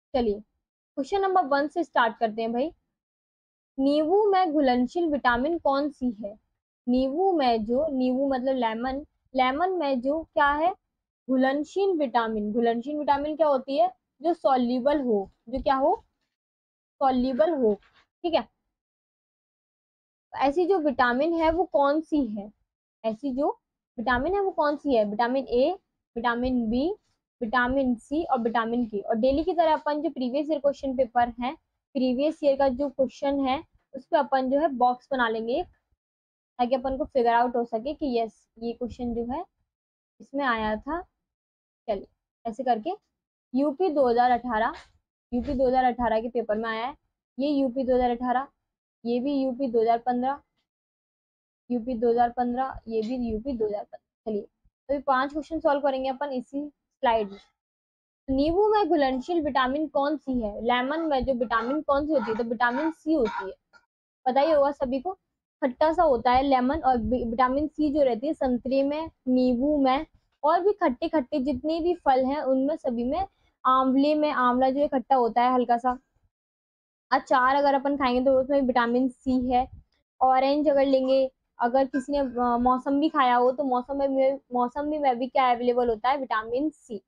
चलिए question number 1 से start करते हैं भाई। नींबू में घुलनशील विटामिन कौन सी है? नींबू मतलब लेमन, लेमन में जो क्या है, घुलनशील विटामिन क्या होती है? जो सॉल्युबल हो, जो क्या हो, सॉल्युबल हो। ठीक है, ऐसी जो विटामिन है वो कौन सी है? ऐसी जो विटामिन है वो कौन सी है? Vitamin A, vitamin B, vitamin C और विटामिन के। और डेली की तरह अपन जो प्रीवियस ईयर क्वेश्चन पेपर है, प्रीवियस ईयर का जो क्वेश्चन है उस पर अपन जो है बॉक्स बना लेंगे, ताकि अपन को फिगर आउट हो सके कि यस ये क्वेश्चन जो है इसमें आया था। चलिए ऐसे करके यूपी 2018, यूपी 2018 के पेपर में आया है। ये यूपी 2018, ये भी यूपी 2015, यूपी 2015, ये भी यूपी 2015। चलिए तो ये 5 क्वेश्चन सॉल्व करेंगे अपन इसी स्लाइड में। नींबू में घुलनशील विटामिन कौन सी है? लेमन में जो विटामिन कौन सी होती है? तो विटामिन सी होती है, पता ही होगा सभी को। खट्टा सा होता है लेमन, और विटामिन सी जो रहती है संतरे में, नींबू में, और भी खट्टे खट्टे जितने भी फल हैं उनमें सभी में। आंवले में, आंवला जो है खट्टा होता है हल्का सा। अचार अगर अपन खाएंगे तो उसमें विटामिन सी है। ऑरेंज अगर लेंगे, अगर किसी ने मौसम्बी खाया हो तो मौसम्बी में भी क्या अवेलेबल होता है? Vitamin C.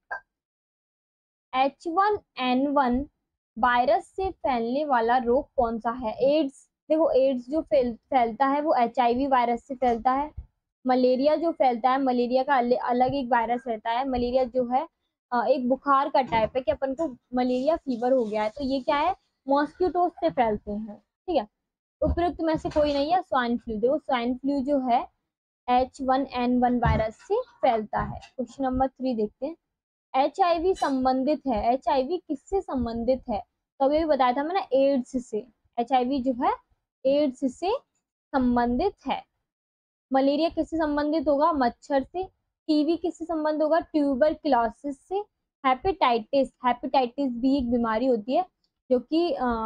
H1N1 वायरस से फैलने वाला रोग कौन सा है? एड्स। देखो एड्स जो फैलता है वो HIV वायरस से फैलता है। मलेरिया जो फैलता है, मलेरिया का अलग एक वायरस रहता है। मलेरिया जो है एक बुखार का टाइप है कि अपन को मलेरिया फीवर हो गया है, तो ये क्या है? मॉस्किटो से फैलते हैं। ठीक है, उपयुक्त में से कोई नहीं है स्वाइन फ्लू। देखो स्वाइन फ्लू जो है H1N1 वायरस से फैलता है। क्वेश्चन नंबर 3 देखते हैं। HIV संबंधित है, HIV किससे संबंधित है? तो अभी बताया था मैंने, एड्स से। HIV जो है एड्स से संबंधित है। मलेरिया किससे संबंधित होगा? मच्छर से। टीबी किससे संबंध होगा? ट्यूबरक्लोसिस से। हेपेटाइटिस, हेपेटाइटिस भी एक बीमारी होती है जो कि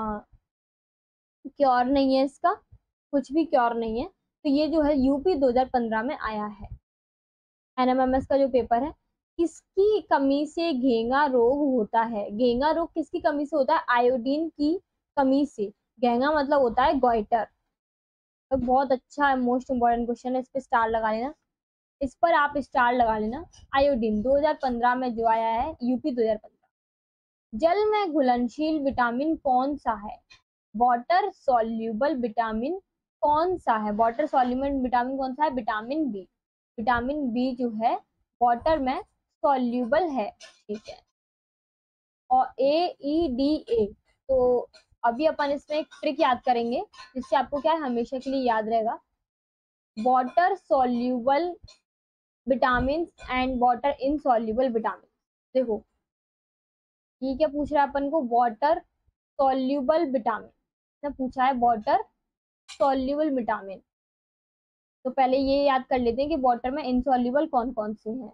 क्योर नहीं है, इसका कुछ भी क्योर नहीं है। तो ये जो है यूपी 2015 में आया है। NMMS का जो पेपर है, किसकी कमी से घेंगा रोग होता है? घेंगा रोग किसकी कमी से होता है? आयोडीन की कमी से। घेंगा मतलब होता है गोइटर। तो बहुत अच्छा है, मोस्ट इंपॉर्टेंट क्वेश्चन है, इस पे स्टार लगा लेना, इस पर आप स्टार लगा लेना। आयोडीन 2015 में जो आया है, यूपी 2015। जल में घुलनशील विटामिन कौन सा है? वाटर सॉल्युबल विटामिन कौन सा है? वाटर सॉल्युबल विटामिन कौन सा है? Vitamin B. विटामिन बी जो है वाटर में सॉल्युबल है। ठीक है, और AEDA। तो अभी अपन इसमें एक ट्रिक याद करेंगे जिससे आपको क्या है, हमेशा के लिए याद रहेगा। Water soluble vitamin and water insoluble vitamin. देखो ये क्या पूछ रहा है अपन को? वाटर सॉल्युबल विटामिन ने पूछा है, वाटर सॉल्युबल विटामिन। तो पहले ये याद कर लेते हैं कि वाटर में इनसॉल्युबल कौन कौन से हैं।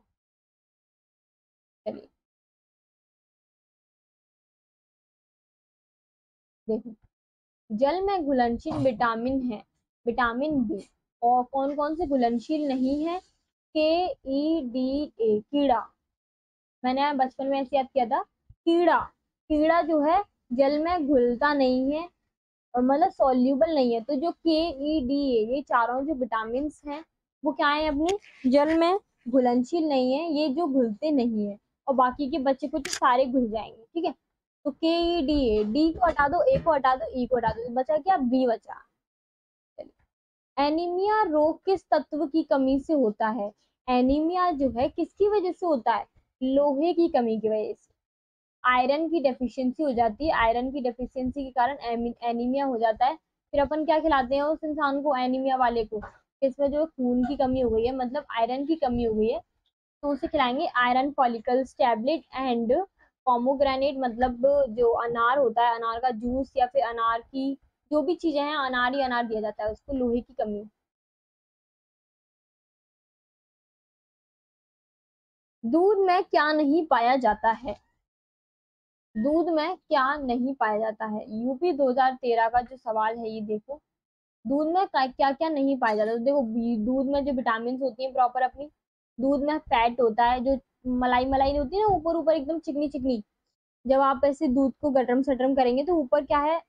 चलिए देखो, जल में घुलनशील विटामिन है विटामिन बी, और कौन कौन से घुलनशील नहीं है? KEDA, कीड़ा। मैंने बचपन में ऐसे याद किया था, कीड़ा। कीड़ा जो है जल में घुलता नहीं है, और मतलब सॉल्यूबल नहीं है। तो जो KEDA, ये चारों जो विटामिन हैं वो क्या है? अपनी जल में घुलनशील नहीं है, ये जो घुलते नहीं है, और बाकी के बच्चे कुछ सारे घुल जाएंगे। ठीक है, तो KEDA, डी को हटा दो, ए को हटा दो, ई को हटा दो, बचा क्या? बी बचा। एनीमिया रोग किस तत्व की कमी से होता है? एनीमिया जो है किसकी वजह से होता है? लोहे की कमी की वजह से। आयरन की डेफिशिएंसी हो जाती है, आयरन की डेफिशिएंसी के कारण एनीमिया हो जाता है। फिर अपन क्या खिलाते हैं उस इंसान को, एनीमिया वाले को? इसमें जो खून की कमी हो गई है, मतलब आयरन की कमी हो गई है, तो उसे खिलाएंगे iron follicles tablet and pomegranate, मतलब जो अनार होता है, अनार का जूस, या फिर अनार की जो भी चीजें हैं, अनार ही अनार दिया जाता है उसको, लोहे की कमी। दूध में क्या नहीं पाया जाता है? दूध में क्या नहीं पाया जाता है? यूपी 2013 का जो सवाल है ये देखो। दूध में क्या क्या नहीं पाया जाता है? तो देखो दूध में जो विटामिन होती है प्रॉपर अपनी, दूध में फैट होता है, जो मलाई मलाई होती है ना ऊपर ऊपर एकदम चिकनी चिकनी, जब आप ऐसे दूध को गरम सटरम करेंगे तो ऊपर क्या है,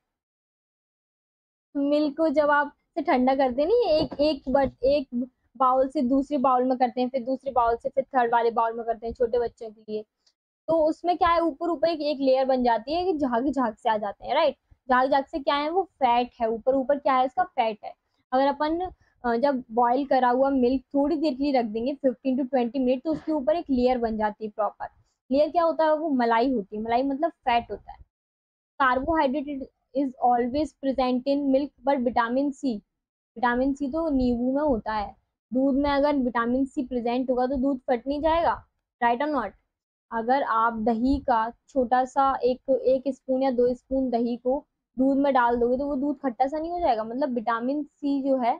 मिल्क को जब आप से ठंडा करते हैं नहीं, एक बाउल से दूसरे बाउल में करते हैं, फिर दूसरे बाउल से फिर थर्ड वाले बाउल में करते हैं छोटे बच्चों के लिए, तो उसमें क्या है, ऊपर ऊपर एक लेयर बन जाती है कि झाग झाग से आ जाते हैं, राइट। झाग झाग से क्या है, वो फैट है, ऊपर ऊपर क्या है, इसका फैट है। अगर अपन जब बॉईल करा हुआ मिल्क थोड़ी देर के लिए रख देंगे 15 to 20 मिनट, तो उसके ऊपर एक लेयर बन जाती है प्रॉपर। लेयर क्या होता है, वो मलाई होती है, मलाई मतलब फैट होता है। Carbohydrate is always present in milk, but vitamin C तो नींबू में होता है। दूध में अगर विटामिन सी प्रेजेंट होगा तो दूध फट नहीं जाएगा, राइट और नॉट। अगर आप दही का छोटा सा एक एक स्पून या 2 स्पून दही को दूध में डाल दोगे तो वो दूध खट्टा सा नहीं हो जाएगा, मतलब विटामिन सी जो है,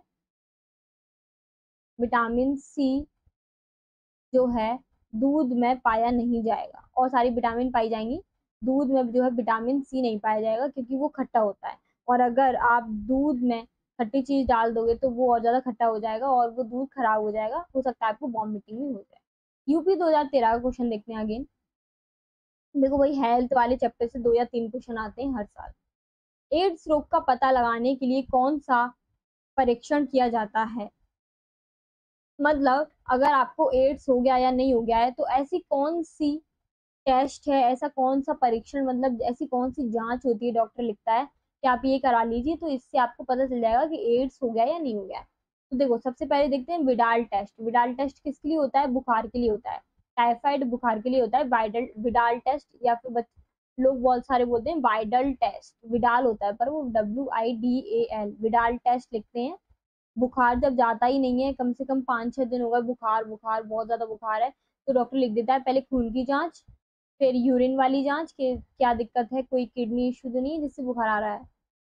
विटामिन सी जो है दूध में पाया नहीं जाएगा, और सारी विटामिन पाई जाएंगी, दूध में जो है विटामिन सी नहीं पाया जाएगा क्योंकि वो खट्टा होता है। और अगर आप दूध में खट्टी चीज डाल दोगे तो वो और ज्यादा खट्टा हो जाएगा और वो दूध खराब हो जाएगा, हो सकता है आपको वॉमिटिंग भी हो जाए। यूपी 2013 का क्वेश्चन देखते हैं अगेन। देखो भाई, हेल्थ वाले चैप्टर से 2 या 3 क्वेश्चन आते हैं हर साल। एड्स रोग का पता लगाने के लिए कौन सा परीक्षण किया जाता है, मतलब अगर आपको एड्स हो गया या नहीं हो गया है तो ऐसी कौन सी टेस्ट है, ऐसा कौन सा परीक्षण, मतलब ऐसी कौन सी जांच होती है, डॉक्टर लिखता है कि आप ये करा लीजिए, तो इससे आपको पता चल जाएगा कि एड्स हो गया या नहीं हो गया। तो देखो, सबसे पहले देखते हैं विडाल टेस्ट। विडाल टेस्ट किसके लिए होता है, बुखार के लिए होता है, टाइफाइड बुखार के लिए होता है वाइडल विडाल टेस्ट, या फिर लोग बहुत सारे बोलते हैं वाइडल टेस्ट, विडाल होता है पर वो WIDAL, विडाल टेस्ट लिखते हैं। बुखार जब जाता ही नहीं है, कम से कम 5-6 दिन हो गए, बुखार बुखार बहुत ज्यादा बुखार है, तो डॉक्टर लिख देता है पहले खून की जांच, फिर यूरिन वाली जांच के क्या दिक्कत है, कोई किडनी इशू तो नहीं है जिससे बुखार आ रहा है,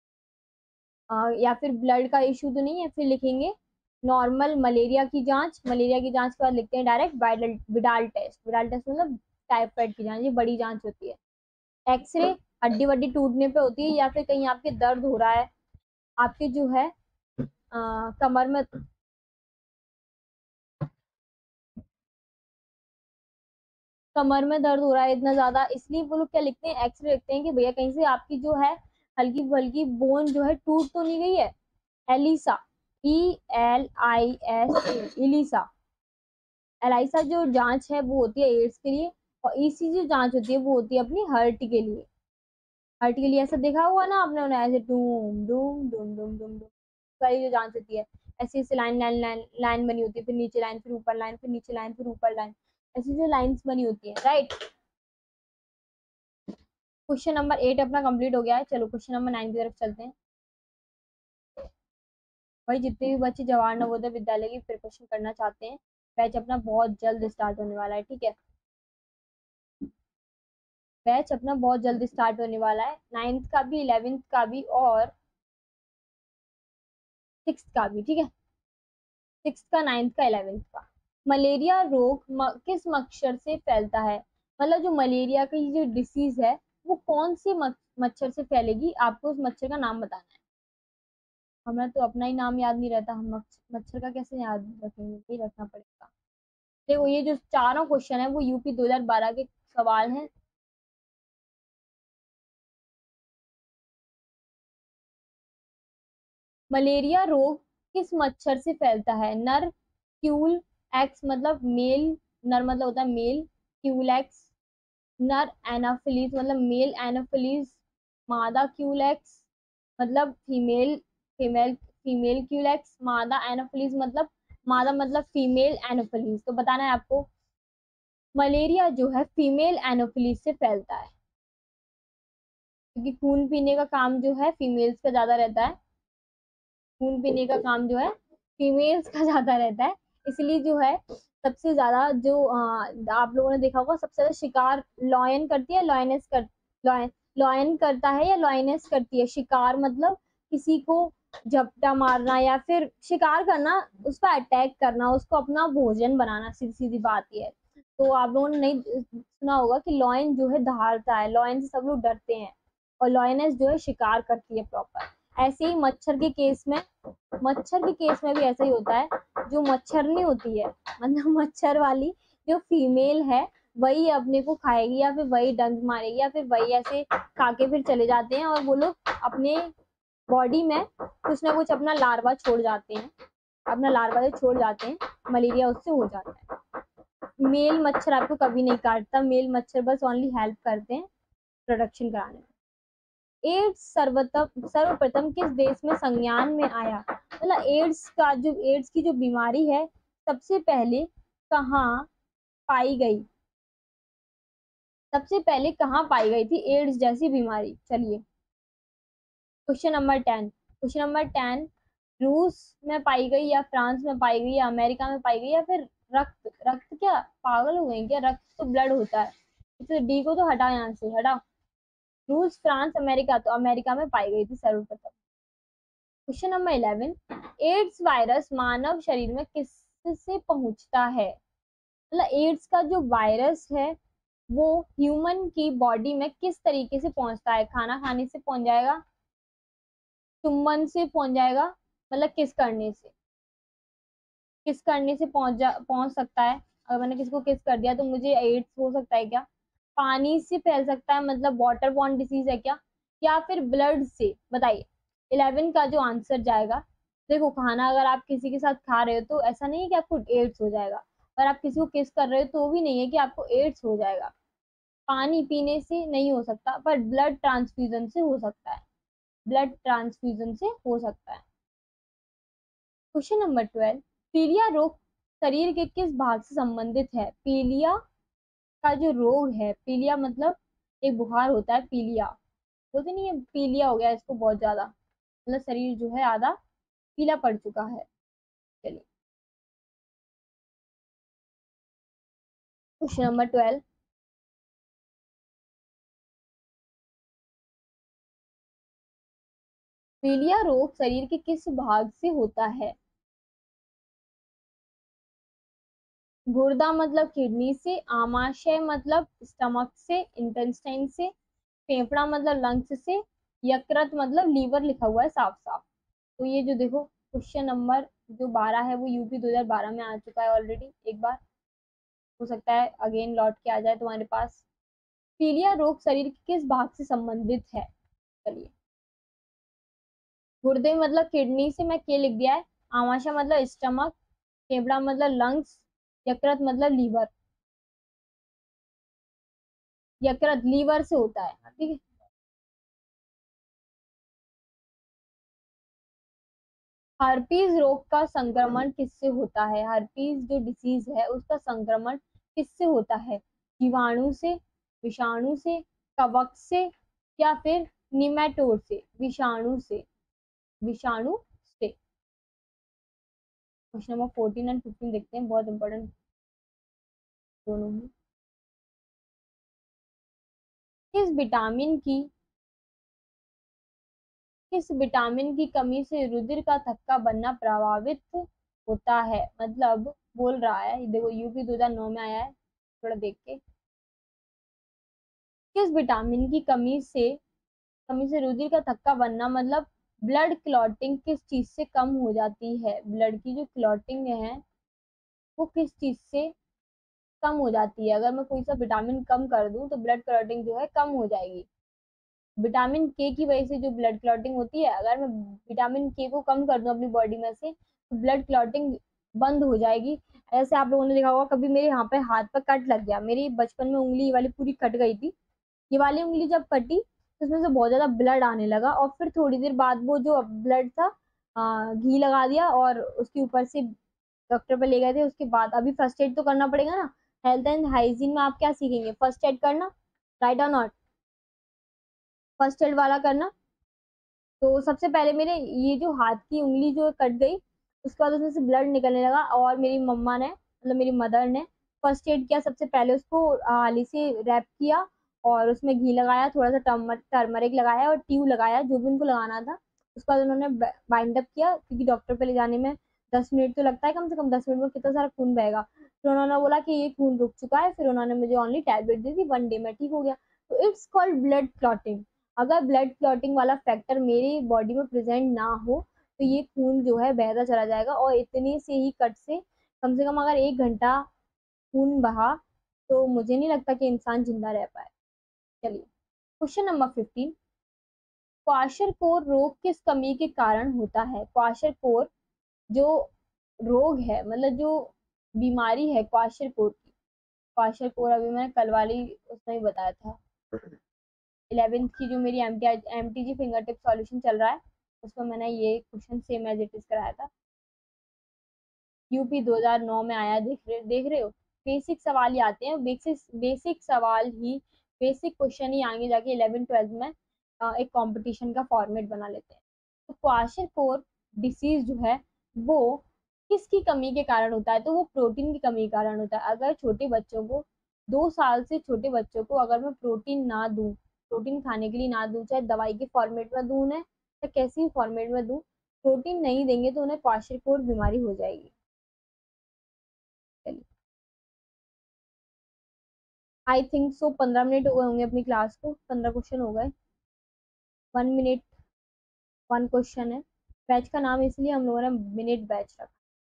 या फिर ब्लड का इशू तो नहीं है, फिर लिखेंगे नॉर्मल मलेरिया की जांच, मलेरिया की जांच के बाद लिखते हैं direct Widal Widal test. Widal test मतलब टाइफाइड की जांच, ये बड़ी जांच होती है। एक्सरे हड्डी वड्डी टूटने पे होती है, या फिर कहीं आपके दर्द हो रहा है, आपके जो है कमर में, कमर में दर्द हो रहा है इतना ज्यादा, इसलिए वो लोग क्या लिखते हैं, एक्सरे लिखते हैं कि भैया कहीं से आपकी जो है हल्की फुल्की बोन जो है टूट तो नहीं गई है। एलिसा, ELISA, इलीसा, एलाइसा जो जांच है वो होती है एड्स के लिए, और ईसी जो जांच होती है वो होती है अपनी हार्ट के लिए। हार्ट के लिए ऐसा देखा हुआ ना आपने, उन्हें ऐसे डूम डूम डूम डूम डूम डूम वाली जो जांच होती है, ऐसी ऐसी लाइन लाइन लाइन लाइन बनी होती है, फिर नीचे लाइन, फिर ऊपर लाइन, फिर नीचे लाइन, फिर ऊपर लाइन, ऐसी जो लाइंस बनी होती है, राइट। क्वेश्चन नंबर 8 अपना कंप्लीट हो गया है। चलो क्वेश्चन नंबर 9 की तरफ चलते हैं। भाई जितने भी बच्चे जवाहर नवोदय विद्यालय की प्रिपरेशन करना चाहते हैं, बैच अपना बहुत जल्द स्टार्ट होने वाला है, ठीक है। बैच अपना बहुत जल्द स्टार्ट होने वाला है, 9th का भी, 11th का भी, और 6th का भी, ठीक है। 6th का, 9th का, 11th का। मलेरिया रोग किस मच्छर से फैलता है, मतलब जो मलेरिया की जो डिसीज है वो कौन सी मच्छर से फैलेगी, आपको उस मच्छर का नाम बताना है। हमें तो अपना ही नाम याद नहीं रहता, हम मच्छर का कैसे याद रखेंगे, ये रखना पड़ेगा। देखो ये जो चारों क्वेश्चन है वो यूपी 2012 के सवाल हैं। मलेरिया रोग किस मच्छर से फैलता है, नर क्यूल एक्स मतलब मेल, नर मतलब होता है मेल, क्यूल एक्स, नर एनाफिलीज मतलब मेल एनाफिलीज, मादा क्यूल एक्स मतलब फीमेल, फीमेल क्यूल एक्स, मादा एनाफिलीज मतलब, मादा मतलब फीमेल एनाफिलीज। तो बताना है आपको, मलेरिया जो है फीमेल एनोफिलीज से फैलता है, क्योंकि खून पीने का काम जो है फीमेल्स का ज्यादा रहता है, खून पीने का काम जो है फीमेल्स का ज्यादा रहता है, इसलिए जो है सबसे ज्यादा जो आप लोगों ने देखा होगा सबसे ज्यादा शिकार लॉयन करती है, लॉयन लॉयन करता है या लॉयनेस करती है, शिकार मतलब किसी को झपटा मारना या फिर शिकार करना, उस पर अटैक करना, उसको अपना भोजन बनाना, सीधी सीधी बात ये है। तो आप लोगों ने नहीं सुना होगा कि लॉयन जो है दहाड़ता है, लॉयन से सब लोग डरते हैं, और लॉयनेस जो है शिकार करती है प्रॉपर। ऐसे ही मच्छर के केस में, मच्छर के केस में भी ऐसा ही होता है, जो मच्छरनी होती है मतलब मच्छर वाली जो फीमेल है वही अपने को खाएगी या फिर वही डंक मारेगी या फिर वही ऐसे खा के फिर चले जाते हैं और वो लोग अपने बॉडी में कुछ ना कुछ अपना लार्वा छोड़ जाते हैं, अपना लार्वा जो छोड़ जाते हैं, मलेरिया उससे हो जाता है। मेल मच्छर आपको कभी नहीं काटता, मेल मच्छर बस ओनली हेल्प करते हैं प्रोडक्शन कराने में। एड्स सर्वप्रथम किस देश में संज्ञान में आया? मतलब एड्स की जो बीमारी है सबसे पहले कहाँ पाई गई? सबसे पहले कहाँ पाई गई थी एड्स जैसी बीमारी? चलिए क्वेश्चन नंबर 10 रूस में पाई गई या फ्रांस में पाई गई या अमेरिका में पाई गई या फिर रक्त रक्त क्या पागल हो गए क्या? रक्त तो ब्लड होता है, तो डी को तो हटा, यहाँ से हटाओ। रूस फ्रांस अमेरिका, तो अमेरिका में पाई गई थी सर्वप्रथम। क्वेश्चन नंबर 11 एड्स वायरस मानव शरीर में किससे पहुंचता है? मतलब एड्स का जो वायरस है वो ह्यूमन की बॉडी में किस तरीके से पहुंचता है? खाना खाने से पहुंच जाएगा, चुम्बन से पहुंच जाएगा, मतलब किस करने से पहुंच सकता है? अगर मैंने किसी को किस कर दिया तो मुझे एड्स हो सकता है क्या? पानी से फैल सकता है, मतलब वाटर बॉर्न डिसीज है क्या? या फिर ब्लड से? बताइए 11 का जो आंसर जाएगा। देखो खाना अगर आप किसी के साथ खा रहे हो तो ऐसा नहीं है कि आपको एड्स हो जाएगा, और आप किसी को किस कर रहे हो तो भी नहीं है कि आपको एड्स हो जाएगा। पानी पीने से नहीं हो सकता, पर ब्लड ट्रांसफ्यूजन से हो सकता है, ब्लड ट्रांसफ्यूजन से हो सकता है। क्वेश्चन नंबर 12 पीलिया रोग शरीर के किस भाग से संबंधित है? पीलिया का जो रोग है, पीलिया मतलब एक बुखार होता है पीलिया, बोलते नहीं है पीलिया हो गया इसको बहुत ज्यादा, मतलब शरीर जो है आधा पीला पड़ चुका है। चलिए क्वेश्चन नंबर 12 पीलिया रोग शरीर के किस भाग से होता है? गुर्दा मतलब किडनी से, आमाशय मतलब स्टमक से, इंटेस्टाइन से, फेफड़ा मतलब लंग्स से, यकृत मतलब लीवर लिखा हुआ है साफ साफ। तो ये जो देखो क्वेश्चन नंबर जो 12 है वो यूपी 2012 में आ चुका है ऑलरेडी एक बार, हो सकता है अगेन लौट के आ जाए तुम्हारे पास। पीलिया रोग शरीर के किस भाग से संबंधित है? चलिए गुर्दे मतलब किडनी से मैं के लिख दिया है, आमाशय मतलब स्टमक, फेफड़ा मतलब लंग्स, यकृत मतलब लीवर, यकृत लीवर से होता है, ठीक है। हर्पीज रोग का संक्रमण किससे होता है? हर्पीज जो डिसीज है उसका संक्रमण किससे होता है? जीवाणु से, विषाणु से, कवक से, या फिर निमेटोड से? विषाणु से, विषाणु से। क्वेश्चन नंबर 14 एंड 15 देखते हैं, बहुत इंपॉर्टेंट दोनों ही। किस विटामिन की किस विटामिन की कमी से रुधिर का थक्का बनना प्रभावित होता है? मतलब बोल रहा है, देखो यूपी 2009 में आया है, थोड़ा देख के। किस विटामिन की कमी से रुधिर का थक्का बनना, मतलब ब्लड क्लॉटिंग किस चीज से कम हो जाती है? ब्लड की जो क्लॉटिंग है वो किस चीज से कम हो जाती है? अगर मैं कोई सा विटामिन कम कर दूं तो ब्लड क्लॉटिंग जो है कम हो जाएगी। विटामिन के की वजह से जो ब्लड क्लॉटिंग होती है, अगर मैं विटामिन के को कम कर दूं अपनी बॉडी में से तो ब्लड क्लॉटिंग बंद हो जाएगी। ऐसे आप लोगों ने देखा होगा, कभी मेरे यहाँ पे हाथ पर कट लग गया, मेरी बचपन में उंगली वाली पूरी कट गई थी, ये वाली उंगली जब कटी तो उसमें से बहुत ज्यादा ब्लड आने लगा, और फिर थोड़ी देर बाद वो जो ब्लड था घी लगा दिया और उसके ऊपर से डॉक्टर पे ले गए थे। उसके बाद अभी फर्स्ट एड तो करना पड़ेगा ना, हेल्थ एंड हाइजीन में आप क्या सीखेंगे? फर्स्ट एड करना, राइट और नॉट? फर्स्ट एड वाला करना। तो सबसे पहले मेरे ये जो हाथ की उंगली जो कट गई, उसके बाद उसमें से ब्लड निकलने लगा, और मेरी मम्मा ने, मतलब मेरी मदर ने फर्स्ट एड किया। सबसे पहले उसको हाली से रैप किया और उसमें घी लगाया, थोड़ा सा टर्मरिक लगाया और ट्यूब लगाया, जो भी उनको लगाना था। उसके बाद उन्होंने बाइंड अप किया, क्योंकि डॉक्टर पे ले जाने में 10 मिनट तो लगता है, कम से कम 10 मिनट में कितना सारा खून बहेगा। फिर उन्होंने बोला कि ये खून रुक चुका है, फिर उन्होंने मुझे ओनली टैबलेट दी थी, 1 डे में ठीक हो गया। तो इट्स कॉल्ड ब्लड क्लॉटिंग। अगर ब्लड क्लॉटिंग वाला फैक्टर मेरी बॉडी में प्रेजेंट ना हो तो ये खून जो है बहता चला जाएगा, और इतने से ही कट से कम अगर 1 घंटा खून बहा तो मुझे नहीं लगता कि इंसान जिंदा रह पाए। चलिए, क्वेश्चन नंबर 15, क्वाशरकोर रोग किस कमी के कारण होता है? क्वाशरकोर जो रोग है, मतलब जो बीमारी है क्वाशरकोर की, क्वाशरकोर अभी मैंने कल वाली उसमें ही बताया था, 11th की जो मेरी एमटीजी फिंगर टिप सॉल्यूशन चल रहा है उसमें मैंने ये question same as it is कराया था। यूपी 2009 में आया, देख रहे हो, बेसिक सवाल ही आते हैं, बेसिक सवाल ही, बेसिक क्वेश्चन ही आगे जाके 11th 12th में एक कंपटीशन का फॉर्मेट बना लेते हैं। तो क्वाशरकोर डिसीज जो है वो किसकी कमी के कारण होता है? तो वो प्रोटीन की कमी के कारण होता है। अगर छोटे बच्चों को, 2 साल से छोटे बच्चों को अगर मैं प्रोटीन ना दूं, प्रोटीन खाने के लिए ना दूं, चाहे दवाई के फॉर्मेट में दूं उन्हें या कैसी भी फॉर्मेट में दूं, प्रोटीन नहीं देंगे तो उन्हें क्वाशरकोर बीमारी हो जाएगी। चलिए, आई थिंक सो 15 मिनट हो गए होंगे अपनी क्लास को, 15 क्वेश्चन हो गए। 1 मिनट 1 क्वेश्चन है। बैच का नाम इसलिए हम लोगों ने मिनट बैच रखा।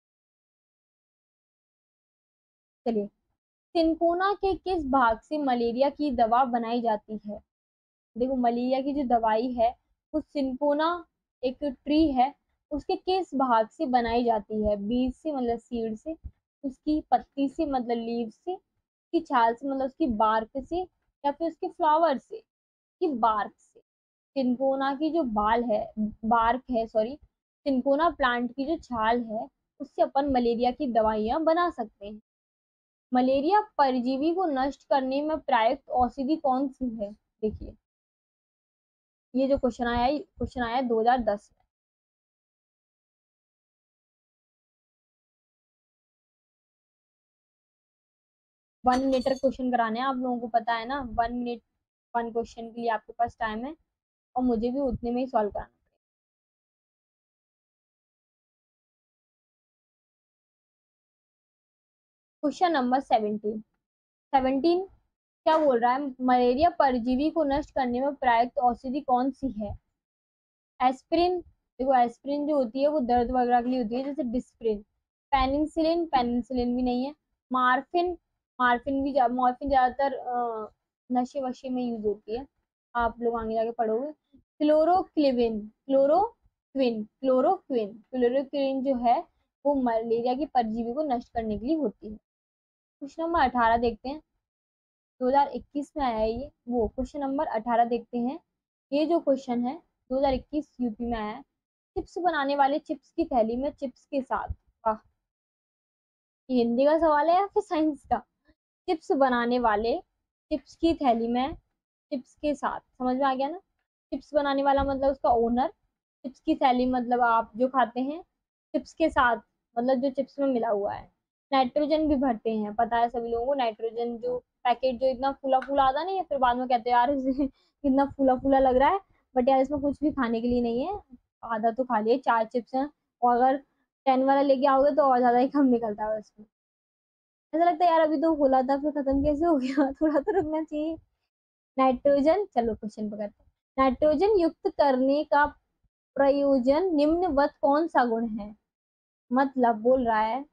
चलिए, सिनकोना के किस भाग से मलेरिया की दवा बनाई जाती है? देखो, मलेरिया की जो दवाई है वो सिनकोना एक ट्री है, उसके किस भाग से बनाई जाती है? बीज से मतलब सीड से, उसकी पत्ती से मतलब लीव से, उसकी छाल से मतलब उसकी बार्क से, या फिर उसके फ्लावर से की बार्क से? सिनकोना की जो बाल है, बार्क है सॉरी, सिनकोना प्लांट की जो छाल है उससे अपन मलेरिया की दवाइयां बना सकते हैं। मलेरिया परजीवी को नष्ट करने में प्रयुक्त औषधि कौन सी है? देखिए, ये जो क्वेश्चन आया 2010 में। 1 मिनट क्वेश्चन कराने हैं आप लोगों को, पता है ना, 1 मिनट 1 क्वेश्चन के लिए आपके पास टाइम है, और मुझे भी उतने में ही सॉल्व कराना है। क्वेश्चन नंबर 17 क्या बोल रहा है? मलेरिया परजीवी को नष्ट करने में प्रयुक्त औषधि कौन सी है? एस्पिरिन, देखो एस्पिरिन जो होती है वो दर्द वगैरह के लिए होती है, जैसे डिस्प्रिन। पेनिसिलिन, पेनिसिलिन भी नहीं है। मार्फिन, मॉर्फिन ज्यादातर नशे वशे में यूज होती है, आप लोग आगे जाके पढ़ोगे। क्लोरोक्विन जो है वो मलेरिया की परजीवी को नष्ट करने के लिए होती है। क्वेश्चन नंबर 18 देखते हैं, 2021 में आया है ये, वो क्वेश्चन नंबर 18 देखते हैं। ये जो क्वेश्चन है 2021 यूपी में आया है। चिप्स बनाने वाले चिप्स की थैली में चिप्स के साथ, वाह, ये हिंदी का सवाल है या फिर साइंस का? चिप्स बनाने वाले चिप्स की थैली में चिप्स के साथ, समझ में आ गया ना? चिप्स बनाने वाला मतलब उसका ओनर, चिप्स की थैली मतलब आप जो खाते हैं, चिप्स के साथ मतलब जो चिप्स में मिला हुआ है। नाइट्रोजन भी भरते हैं, पता है सभी लोगों को, नाइट्रोजन जो पैकेट जो इतना फूला फूला आता नहीं है, फिर बाद में कहते हैं यार कितना फूला फूला लग रहा है, बट यार इसमें कुछ भी खाने के लिए नहीं है, आधा तो खा लिए, 4 चिप्स हैं, और अगर 10 वाला लेके आओगे तो और ज्यादा ही कम निकलता है उसमें। ऐसा लगता है यार अभी तो खोला था फिर खत्म कैसे हो गया थोड़ा तो रुकना चाहिए। नाइट्रोजन, चलो क्वेश्चन पकड़ते हैं। नाइट्रोजन युक्त करने का प्रयोजन निम्नवत कौन सा गुण है? मतलब बोल रहा है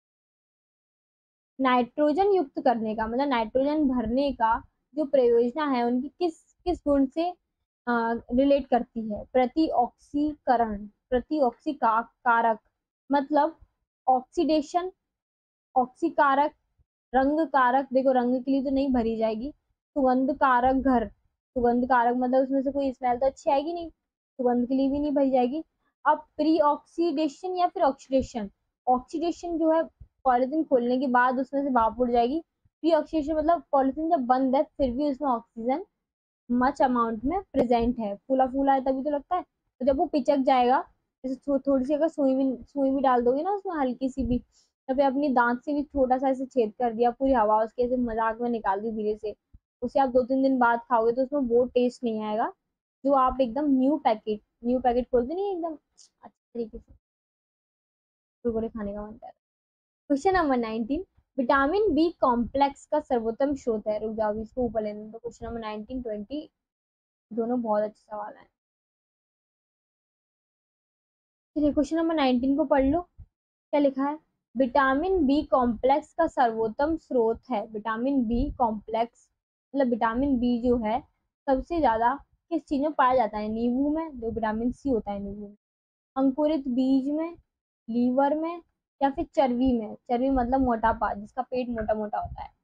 नाइट्रोजन युक्त करने का मतलब नाइट्रोजन भरने का जो प्रयोजना है उनकी किस किस गुण से रिलेट करती है? प्रतिऑक्सीकरण, कारक, मतलब ऑक्सीडेशन, ऑक्सीकारक, रंग कारक, देखो रंग के लिए तो नहीं भरी जाएगी। सुगंध कारक घर, सुगंध कारक मतलब उसमें से कोई स्मेल तो अच्छी आएगी नहीं, सुगंध के लिए भी नहीं भरी जाएगी। अब प्री ऑक्सीडेशन या फिर ऑक्सीडेशन, ऑक्सीडेशन जो है पॉलिथीन खोलने के बाद उसमें से भाप उड़ जाएगी। प्री ऑक्सीडेशन मतलब पॉलिथीन जब बंद है फिर भी उसमें ऑक्सीजन मच अमाउंट में प्रेजेंट है, फूला फूला है तभी तो लगता है। तो जब वो पिचक जाएगा, जैसे थोड़ी सी अगर सुई भी डाल दोगे ना उसमें हल्की सी भी, या फिर अपनी दांत से भी छोटा सा ऐसे छेद कर दिया, पूरी हवा उसके ऐसे मजाक में निकाल दी धीरे से, उसे आप 2-3 दिन बाद खाओगे तो उसमें वो टेस्ट नहीं आएगा जो आप एकदम न्यू पैकेट खोलते नहीं एकदम अच्छे तरीके से कुरकुरे खाने का मन कर रहा है। Question number 19, vitamin B complex का सर्वोत्तम स्रोत है? रुक जाओ इसको ऊपर लेने दो। क्वेश्चन नंबर 19 20 दोनों बहुत अच्छे सवाल है। चलिए क्वेश्चन नंबर 19 को पढ़ लो, क्या लिखा है? विटामिन बी कॉम्प्लेक्स का सर्वोत्तम स्रोत है। विटामिन बी कॉम्प्लेक्स मतलब विटामिन बी जो है सबसे ज्यादा किस चीज में पाया जाता है? नींबू में, जो विटामिन सी होता है नींबू में, अंकुरित बीज में, लीवर में, या फिर चर्बी में। चर्बी मतलब मोटापा, जिसका पेट मोटा मोटा होता है।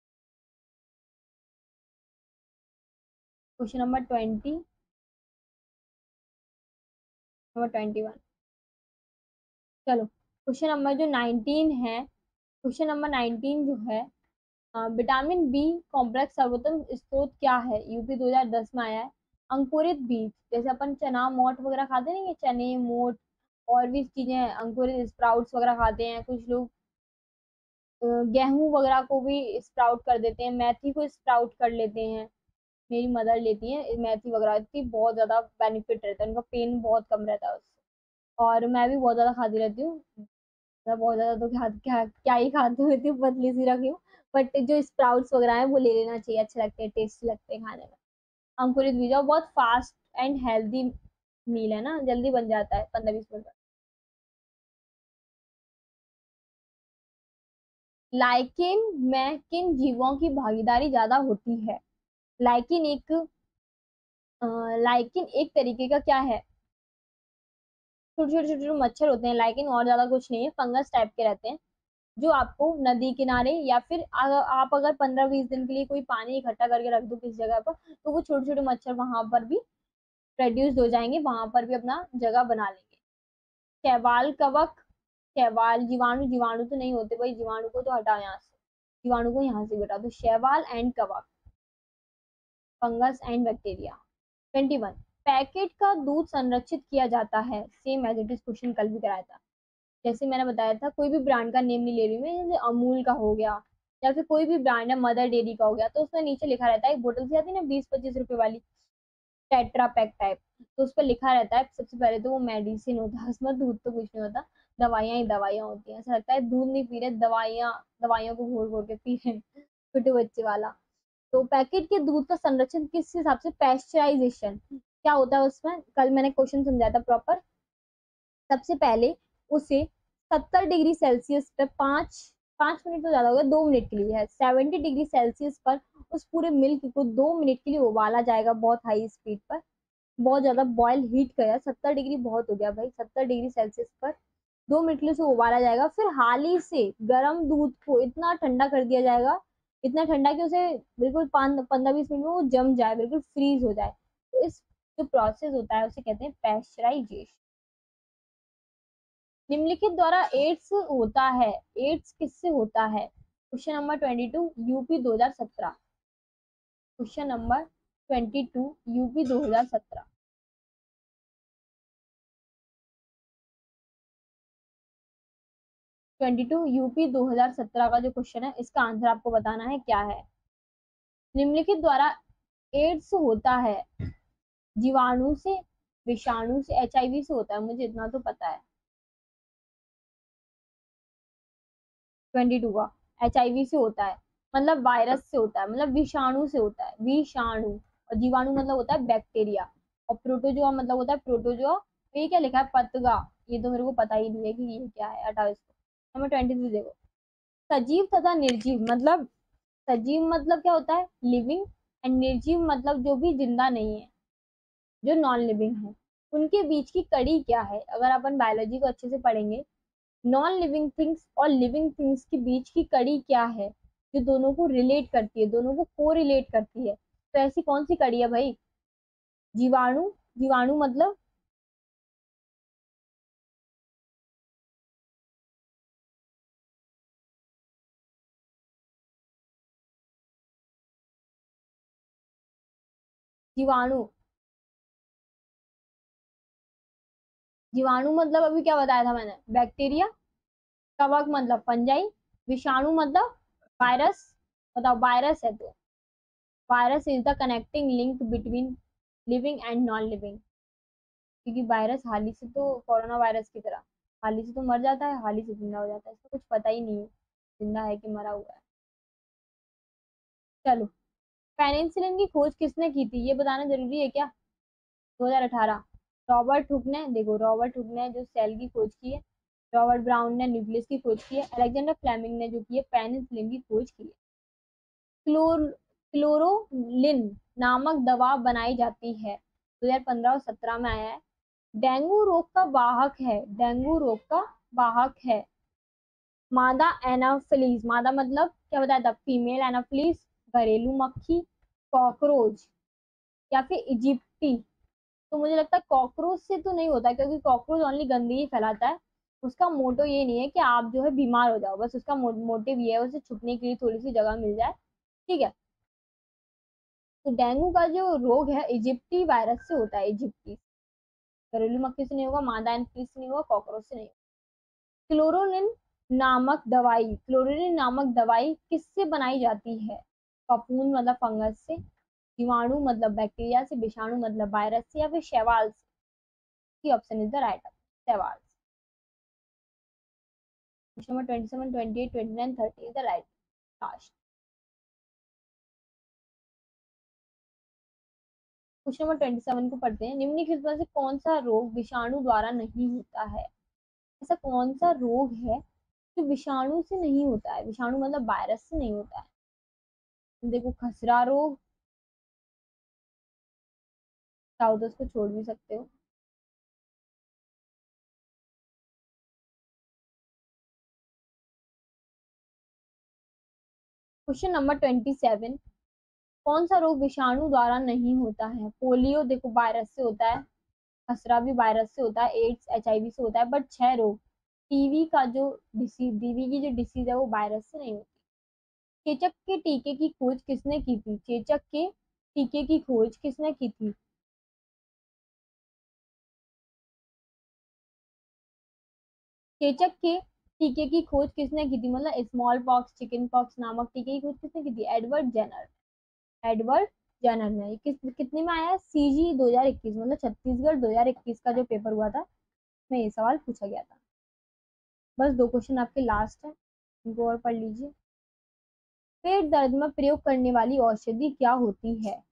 Question number 20, number 21। चलो क्वेश्चन नंबर जो 19 है, क्वेश्चन नंबर 19 जो है, विटामिन बी कॉम्प्लेक्स सर्वोत्तम स्रोत क्या है? यूपी 2010 में आया है। अंकुरित बीज, जैसे अपन चना मोट वगैरह खाते नहीं, चने मोट और भी चीजें, अंकुरित स्प्राउट्स वगैरह खाते हैं कुछ लोग। गेहूं वगैरह को भी स्प्राउट कर देते हैं, मेथी को स्प्राउट कर लेते हैं। मेरी मदर लेती है मेथी वगैरह की, बहुत ज्यादा बेनिफिट रहता है, उनका पेन बहुत कम रहता है उससे। और मैं भी बहुत ज्यादा खाती रहती हूँ। मैं बहुत ज्यादा तो क्या क्या क्या ही खाती हूँ, इतनी पतली सी रखी हूँ। बट जो स्प्राउट्स वगैरह है वो ले लेना चाहिए, अच्छे लगते हैं, टेस्टी लगते हैं खाने में। अंकुरित बीज, और बहुत फास्ट एंड हेल्दी मील है ना, जल्दी बन जाता है 15-20 मिनट में। लाइकेन में किन जीवों की भागीदारी ज्यादा होती है? लाइकिन एक लाइकिन एक तरीके का क्या है? छोटे छोटे छोटे मच्छर होते हैं लाइकिन, और ज्यादा कुछ नहीं है, फंगस टाइप के रहते हैं, जो आपको नदी किनारे या फिर आप अगर 15-20 दिन के लिए कोई पानी इकट्ठा करके रख दो किस जगह पर, तो वो छोटे छोटे मच्छर वहां पर भी प्रोड्यूस हो जाएंगे, वहां पर भी अपना जगह बना लेंगे। शैवाल कवक, शैवाल जीवाणु, जीवाणु तो नहीं होते भाई, जीवाणु को तो हटाओ यहाँ से, जीवाणु को यहाँ से बेटा, तो शैवाल एंड कवक, फंगस एंड बैक्टीरिया। 21, पैकेट का दूध संरक्षित किया जाता है, same as it is, question कल भी कराया था। जैसे मैंने बताया था, कोई भी ब्रांड का नेम नहीं ले रही हूँ मैं, जैसे अमूल का हो गया या फिर कोई भी ब्रांड है, मदर डेयरी का हो गया, तो उसमें नीचे लिखा रहता है, एक बोतल सी आती है ना 20-25 रुपए वाली, टेट्रा पैक टाइप, तो उस पर लिखा रहता है सबसे पहले तो वो मेडिसिन होता है, उसमें दूध तो कुछ नहीं होता, दवाइयाँ ही दवाइयाँ होती हैं, ऐसा लगता है दूध नहीं पी रहे, दवाइयाँ, दवाइयों को घोल घोल के पी रहे हैं, छोटे बच्चे वाला। तो पैकेट के दूध का संरक्षण किस हिसाब से? पैस्चराइजेशन क्या होता है उसमें, कल मैंने क्वेश्चन समझाया था प्रॉपर। सबसे पहले उसे 70 डिग्री सेल्सियस पे 5 5 मिनट तो ज्यादा हो गया, 2 मिनट के लिए है, 70 डिग्री सेल्सियस पर उस पूरे मिल्क को 2 मिनट के लिए उबाला जाएगा, बहुत हाई स्पीड पर, बहुत ज्यादा बॉयल हीट गया, 70 डिग्री बहुत हो गया भाई, 70 डिग्री सेल्सियस पर 2 मिनट के लिए उसे उबाला जाएगा, फिर हाली से गर्म दूध को इतना ठंडा कर दिया जाएगा, इतना ठंडा कि उसे बिल्कुल 15-20 मिनट में वो जम जाए, बिल्कुल फ्रीज हो जाए। तो इस जो प्रोसेस होता है उसे कहते हैं पैस्चराइजेशन। निम्नलिखित द्वारा एड्स होता है, एड्स किससे होता है? Question number 22, UP 2017। Question number 22, UP 2017। 22 UP 2017 का जो क्वेश्चन है, इसका आंसर आपको बताना है क्या है। निम्नलिखित द्वारा एड्स होता है, जीवाणु से, विषाणु से, एचआईवी से होता है, मुझे इतना तो पता है। 22 का एचआईवी से होता है, मतलब वायरस से होता है, मतलब विषाणु से होता है, विषाणु। और जीवाणु मतलब होता है बैक्टीरिया, और प्रोटोजोआ मतलब होता है प्रोटोजोआ। तो ये क्या लिखा है? पतगा, ये तो मेरे को पता ही नहीं है कि ये क्या है, हटाओ इसको। नंबर 23 देखो, सजीव तथा निर्जीव मतलब, सजीव मतलब क्या होता है? लिविंग, एंड निर्जीव मतलब जो भी जिंदा नहीं है, जो नॉन लिविंग है, उनके बीच की कड़ी क्या है? अगर अपन बायोलॉजी को अच्छे से पढ़ेंगे, नॉन लिविंग थिंग्स और लिविंग थिंग्स के बीच की कड़ी क्या है, जो दोनों को रिलेट करती है, दोनों को को रिलेट करती है, तो ऐसी कौन सी कड़ी है भाई? जीवाणु, जीवाणु मतलब, जीवाणु, जीवाणु मतलब अभी क्या बताया था मैंने? बैक्टीरिया। कवक मतलब फंजाई। विषाणु मतलब वायरस। बताओ, वायरस है तो, virus is the connecting link between living and non living, क्योंकि वायरस हाली से तो, कोरोना वायरस की तरह, हाली से तो मर जाता है, हाली से जिंदा हो जाता है, इसको कुछ पता ही नहीं है जिंदा है कि मरा हुआ है। चलो, पेनिसिलिन की खोज किसने की थी, ये बताना जरूरी है क्या? 2018। रॉबर्ट हुक ने, देखो रॉबर्ट हुक ने जो सेल की खोज की है, रॉबर्ट ब्राउन ने न्यूक्लियस की खोज की है। अलेक्जेंडर फ्लेमिंग ने जो की है पेनिसिलिन की खोज की है। क्लोरोलिन नामक दवा बनाई जाती है, 2015 और 17 में आया है। डेंगू रोग का वाहक है, डेंगू रोग का वाहक है मादा एनाफिलीज। मादा मतलब क्या बताया था, फीमेल एनाफिलीज, घरेलू मक्खी, कॉकरोच या फिर इजिप्टी। तो मुझे लगता है कॉकरोच से तो नहीं होता, क्योंकि कॉकरोच ओनली गंदगी फैलाता है। उसका मोटो ये नहीं है कि आप जो है बीमार हो जाओ, बस उसका मोटिव ये है उसे छुपने के लिए थोड़ी सी जगह मिल जाए, ठीक है। तो डेंगू का जो रोग है इजिप्टी वायरस से होता है, इजिप्टी। घरेलू मक्खी से नहीं होगा, मादा एनाफिलीज से नहीं होगा, कॉकरोच से नहीं होगा। क्लोरोलिन नामक दवाई, क्लोरोलिन नामक दवाई किससे बनाई जाती है? फफूंद मतलब फंगस से, जीवाणु मतलब बैक्टीरिया से, विषाणु मतलब वायरस से, या फिर शैवाल से। Option is the right answer, शैवाल। Question number 27, 28, 29, 30 is the right last. Question number 27 को पढ़ते हैं। निम्नलिखित में से कौन सा रोग विषाणु द्वारा नहीं होता है? ऐसा कौन सा रोग है जो विषाणु से नहीं होता है? विषाणु मतलब वायरस से नहीं होता है। देखो, खसरा रोग, चाहो तो उसको छोड़ भी सकते हो। क्वेश्चन नंबर 27, कौन सा रोग विषाणु द्वारा नहीं होता है? पोलियो देखो वायरस से होता है, खसरा भी वायरस से होता है, एड्स HIV से होता है, बट 6 रोग, टीवी का जो डिसीज, टीवी की जो डिसीज है वो वायरस से नहीं होती। चेचक के टीके की खोज किसने की थी? चेचक के टीके की खोज किसने की थी? चेचक के टीके की खोज किसने की थी, मतलब स्मॉल पॉक्स, चिकन पॉक्स नामक टीके की खोज किसने की थी? Edward Jenner. एडवर्ड जनरल में कितने में आया? CG 2021, मतलब छत्तीसगढ़ 2021 का जो पेपर हुआ था, में ये सवाल पूछा गया था। बस 2 क्वेश्चन आपके लास्ट है, इनको और पढ़ लीजिए। पेट दर्द में प्रयोग करने वाली औषधि क्या होती है?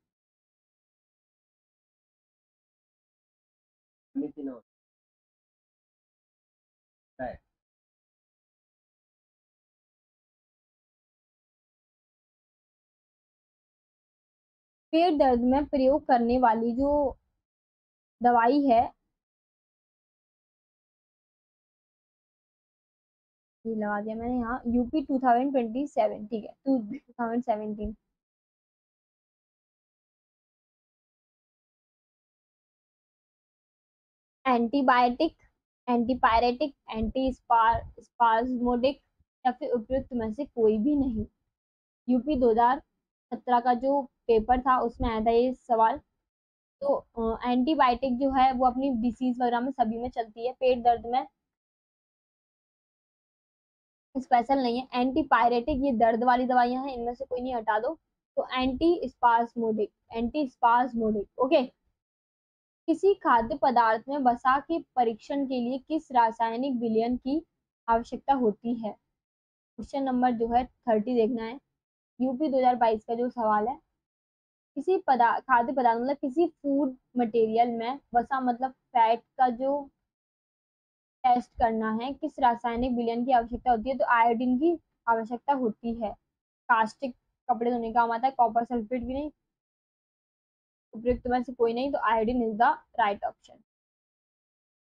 पेट दर्द में प्रयोग करने वाली जो दवाई है, ये लगा दिया मैंने यहाँ, UP 2027, ठीक है, 2017। एंटीबायोटिक, एंटीपायरेटिक, एंटी स्पाज्मोडिक, या फिर उपयुक्त में से कोई भी नहीं। UP 2017 का जो पेपर था उसमें आया था ये सवाल। तो एंटीबायोटिक जो है वो अपनी डिसीज वगैरह में सभी में चलती है, पेट दर्द में स्पेशल नहीं है। एंटीपायरेटिक ये दर्द वाली दवाइयां हैं, इनमें से कोई नहीं, हटा दो। तो antispasmodic, antispasmodic, okay. किसी खाद्य पदार्थ में वसा के परीक्षण के लिए किस रासायनिक विलयन की आवश्यकता होती है? क्वेश्चन नंबर जो है 30 देखना है, UP 2022 का जो सवाल है। किसी खाद्य पदार्थ मतलब किसी फूड मटेरियल में वसा मतलब फैट का जो टेस्ट करना है, किस रासायनिक विलयन की आवश्यकता होती है? तो आयोडीन की आवश्यकता होती है। कास्टिक कपड़े धोने का काम आता है, कॉपर सल्फेट भी नहीं, उपयुक्त में से कोई नहीं, तो iodine is the right option.